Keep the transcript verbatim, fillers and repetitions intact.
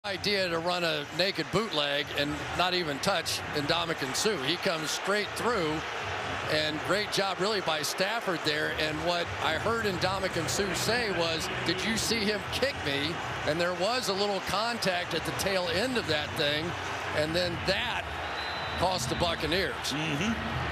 idea to run a naked bootleg and not even touch Ndamukong Suh. He comes straight through, and great job really by Stafford there. And what I heard Ndamukong Suh say was, did you see him kick me? And there was a little contact at the tail end of that thing, and then that cost the Buccaneers. Mm-hmm.